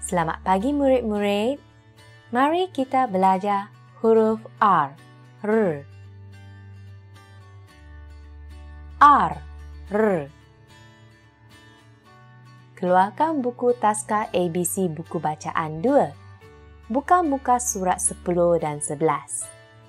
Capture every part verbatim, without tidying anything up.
Selamat pagi murid-murid. Mari kita belajar huruf R. R. R. R. Keluarkan buku taska A B C buku bacaan dua. Buka muka surat sepuluh dan sebelas.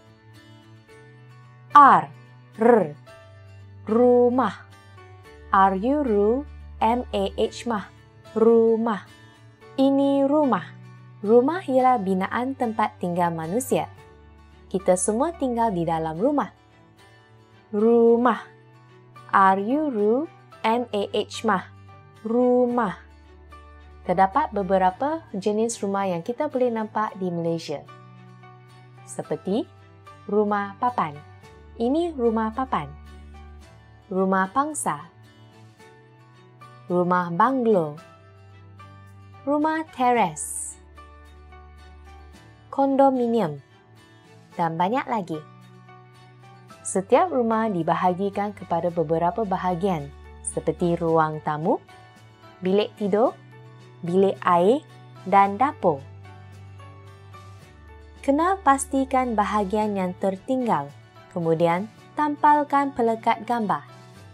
R. R. Rumah. R U R U M A H mah. Rumah. Ini rumah. Rumah ialah binaan tempat tinggal manusia. Kita semua tinggal di dalam rumah. Rumah. R U R U M A H mah. Rumah. Terdapat beberapa jenis rumah yang kita boleh nampak di Malaysia. Seperti rumah papan. Ini rumah papan. Rumah pangsa. Rumah banglo. Rumah teres. Kondominium. Dan banyak lagi. Setiap rumah dibahagikan kepada beberapa bahagian seperti ruang tamu, bilik tidur, bilik air dan dapur. Kena pastikan bahagian yang tertinggal, kemudian tampalkan pelekat gambar.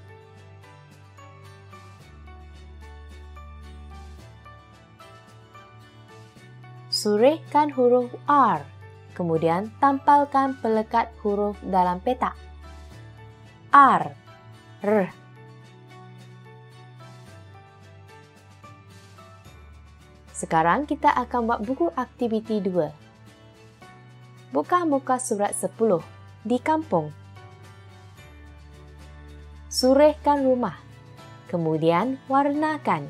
Surihkan huruf R, kemudian tampalkan pelekat huruf dalam petak. R. R. Sekarang kita akan buat buku aktiviti dua. Buka muka surat sepuluh. Di kampung. Surihkan rumah. Kemudian warnakan.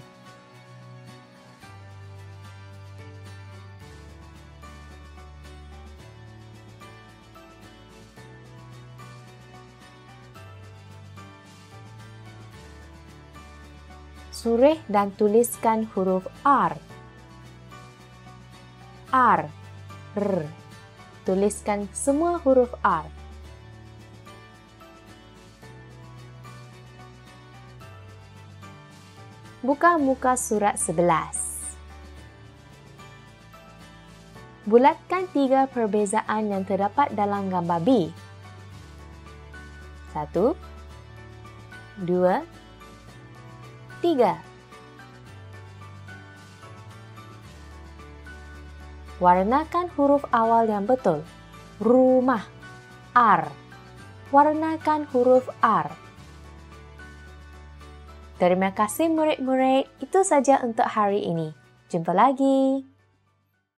Surih dan tuliskan huruf R. R. R. Tuliskan semua huruf R. Buka muka surat sebelas. Bulatkan tiga perbezaan yang terdapat dalam gambar B. Satu, dua, tiga. Warnakan huruf awal yang betul. Rumah. R. Warnakan huruf R. Terima kasih murid-murid. Itu saja untuk hari ini. Jumpa lagi.